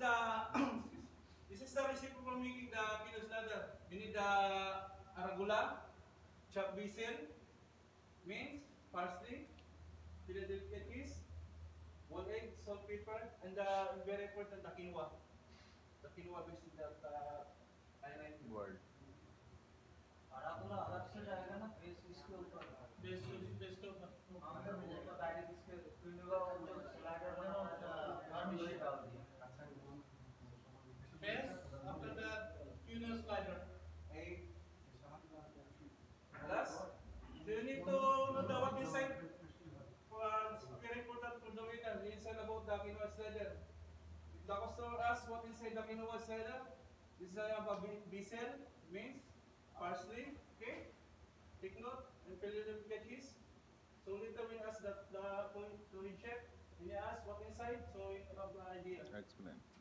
the this is the recipe for making the quinoa ladder. You need the arugula, chopped basil, mint, parsley, Philadelphia cheese, 1 egg, salt, pepper, and the very important the quinoa. The quinoa based in that iron Word. आराधुला अलग से जाएगा ना base इसके ऊपर base के ऊपर हमने वो डायरेक्ट इसके क्विनोआ जो स्लाइडर बना गार्निश डाल दिया base after that quinoa slider. Egg. Last, do you need to know the what inside? Very important for the waiter, the inside about the quinoa slider. If the customer asks what inside the quinoa slider, this is a basil, mint, parsley, okay? Take note and fill it with cheese. So later when you ask the chef, when you ask what inside, so you have the idea. Explain.